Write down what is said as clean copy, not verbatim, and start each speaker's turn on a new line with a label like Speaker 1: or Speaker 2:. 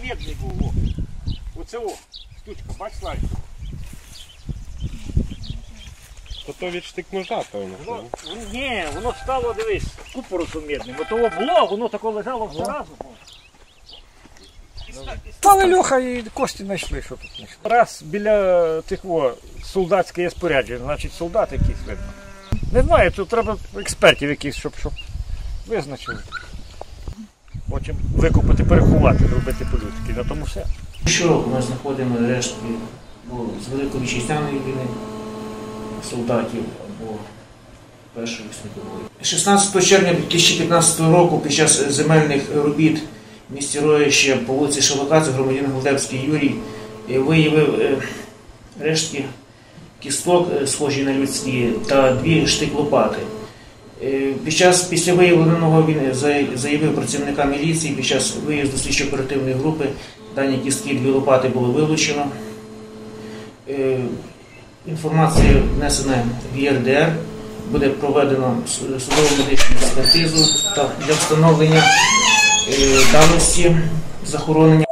Speaker 1: медний був. Оце о, штучка, бач, Славі?
Speaker 2: То від штик-ножа, певно.
Speaker 1: Ні, воно стало, дивись, купоросом медним. Бо того було, воно тако лежало все разом.
Speaker 3: Пали Льоха і кості знайшли, що тут знайшли.
Speaker 1: Раз біля тих солдатське спорядження, значить солдат якийсь видно. Не знаю, тут треба експертів якихось, щоб визначили. Потім викопати, переховати, робити по-людськи, на тому все.
Speaker 4: Щороку ми знаходимо рештки з Великої Вітчизняної війни солдатів або Першої світової. 16 червня 2015 року під час земельних робіт в місті Роїще по вулиці Шевакадзе громадянин Голдебський Юрій виявив рештки кісток, схожі на людські, та 2 штик-лопати. Після виявленого він заявив працівникам міліції, під час виїзду слідчо-оперативної групи дані кістки, 2 лопати було вилучено. Інформація внесена в ЄРДР, буде проведено судово медичну експертизу для встановлення давності захоронення.